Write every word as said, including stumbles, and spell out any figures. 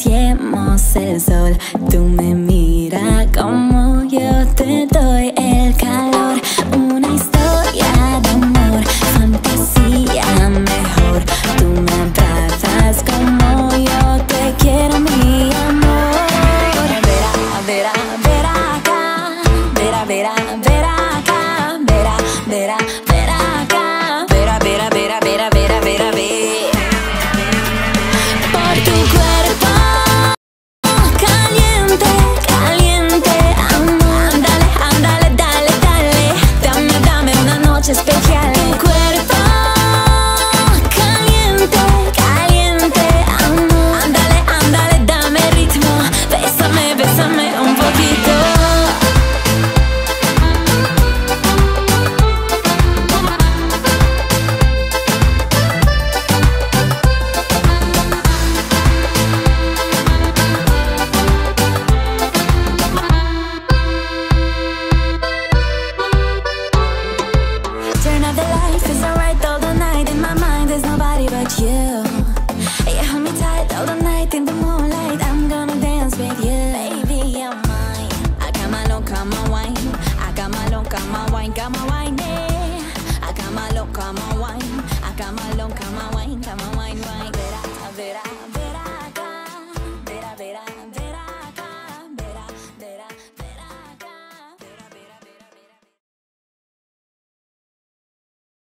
acariciemos el sol. Tú me miras como yo te doy el calor. Una historia de amor, fantasía mejor. Tú me abrazas como yo te quiero, mi amor. Verá, verá, verá acá. Verá, verá, verá acá. Verá, verá, verá acá. Verá, verá, verá, verá, verá, verá, verá. Por tu cuerpo caliente, caliente, amor. Ándale, ándale, dale, dale. Dame, dame una noche especial. Tu cuerpo caliente, caliente, amor. Ándale, ándale, dame ritmo. Bésame, bésame un poquito. Turn off the lights, it's alright all the night. In my mind there's nobody but you. You hold me tight all the night in the moonlight. I'm gonna dance with you. Baby, you're mine. I got my look, got my wine. I got my look, got my wine, got my wine, yeah. I got my look, got my wine. I got my look, got my wine, got my